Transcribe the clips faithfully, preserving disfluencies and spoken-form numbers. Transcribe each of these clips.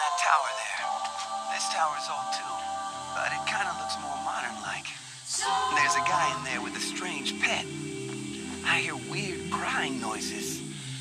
that tower there. This tower's old too, but it kind of looks more modern-like. There's a guy in there with a strange pet. I hear weird crying noises.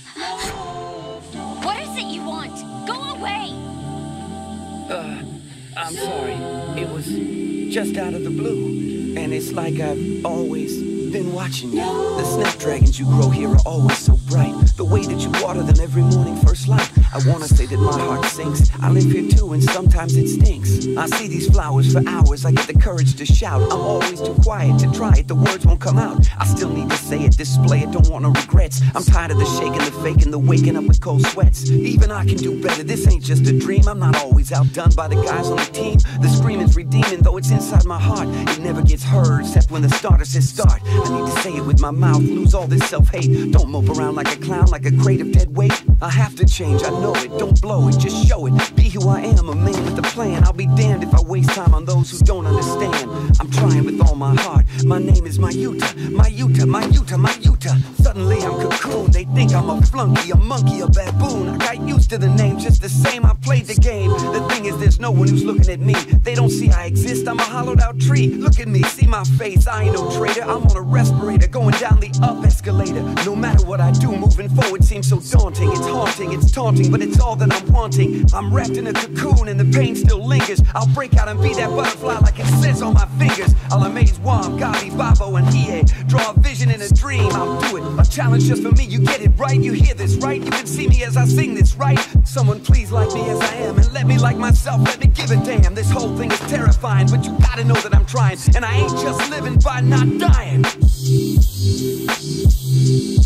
What is it you want? Go away! Uh, I'm sorry. It was just out of the blue. And it's like I've always been watching you. The snapdragons you grow here are always so bright. The way that you water them every morning first light. I wanna say that my heart sinks. I live here too and sometimes it stinks. I see these flowers for hours. I get the courage to shout. I'm always too quiet to try it. The words won't come out. I still need to say it, display it, don't want no regrets. I'm tired of the shaking, the faking, the waking up with cold sweats. Even I can do better. This ain't just a dream. I'm not always outdone by the guys on the team. The screaming's redeeming, though it's inside my heart. It never gets heard except when the starter says start. I need to say it with my mouth, lose all this self-hate. Don't mope around like a clown, like a crate of dead weight. I have to change, I know it, don't blow it, just show it. Be who I am, a man with a plan. I'll be damned if I waste time on those who don't understand. I'm trying with all my heart. My name is Mayuta, Mayuta, Mayuta, Mayuta. Suddenly I'm Cocoon, they think I'm a flunky, a monkey, a baboon. I got used to the name just the same, I played the game. The thing is there's no one who's looking at me. They don't see I exist, I'm a hollowed out tree. Look at me, see my face, I ain't no traitor. I'm on a respirator, going down the up escalator. No matter what I do, moving forward seems so daunting. It's haunting, it's taunting, but it's all that I'm wanting. I'm wrapped in a cocoon and the pain still lingers. I'll break out and be that butterfly like it says on my fingers. I'll amaze Wam, Gabi, Babo, and Hiei. Draw a vision in a dream, I'll do it. A challenge just for me, you get it right. You hear this, right? You can see me as I sing this, right? Someone please like me as I am and let me like myself, let me give a damn. This whole thing is terrifying, but you gotta know that I'm trying. And I ain't just living by not dying.